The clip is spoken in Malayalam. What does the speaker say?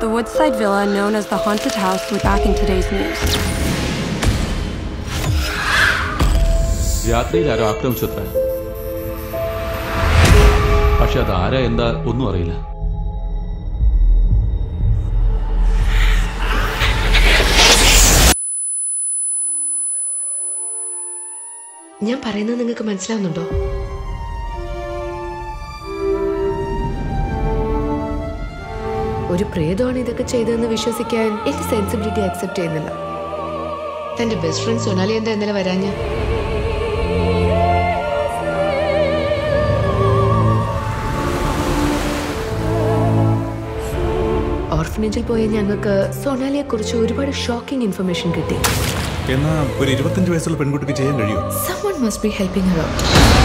the woodside villa known as the haunted house was back in today's news. രാത്രിയിൽ ആരോ ആക്രമിച്ചത്ര, പക്ഷെ അത് ആരാ എന്താ ഒന്നും അറിയില്ല. ഞാൻ പറയുന്നത് നിങ്ങൾക്ക് മനസ്സിലാവുന്നുണ്ടോ? ഒരു പ്രേതമാണ് ഇതൊക്കെ ചെയ്തതെന്ന് വിശ്വസിക്കാൻ എന്റെ സെൻസിബിലിറ്റി അക്സെപ്റ്റ് ചെയ്യുന്നില്ല. തന്റെ ബെസ്റ്റ് ഫ്രണ്ട് സൊനാലി എന്താ ഇന്നലെ വരാഞ്ഞ? ഓർഫനേജിൽ പോയ ഞങ്ങൾക്ക് സൊനാലിയെ കുറിച്ച് ഒരുപാട് ഷോക്കിംഗ് ഇൻഫർമേഷൻ കിട്ടി. എന്നാ ഒരു 25 വയസ്സുള്ള പെൺകുട്ടിക്ക് ചെയ്യാൻ കഴിയും. Someone must be helping her out.